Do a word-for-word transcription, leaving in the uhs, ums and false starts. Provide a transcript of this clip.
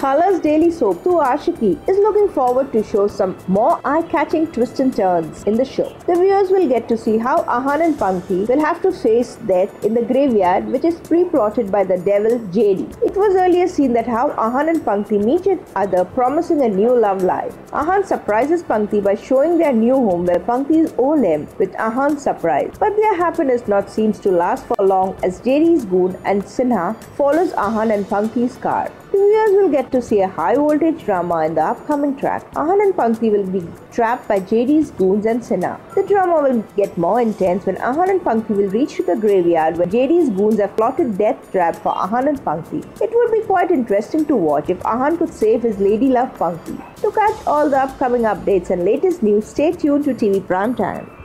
Colors Daily Soap to Ashiki is looking forward to show some more eye-catching twists and turns in the show. The viewers will get to see how Ahan and Pankti will have to face death in the graveyard, which is pre-plotted by the devil J D. It was earlier seen that how Ahan and Pankti meet each other, promising a new love life. Ahan surprises Pankti by showing their new home where Pankti's old him with Ahan's surprise. But their happiness not seems to last for long as J D's goon and Sinha follows Ahan and Pankti's car. The viewers will get to see a high-voltage drama in the upcoming track. Ahan and Pankti will be trapped by J D's goons and Sinha. The drama will get more intense when Ahan and Pankti will reach to the graveyard where J D's goons have plotted death trap for Ahan and Pankti. It would be quite interesting to watch if Ahan could save his lady love Pankti. To catch all the upcoming updates and latest news, stay tuned to T V Prime Time.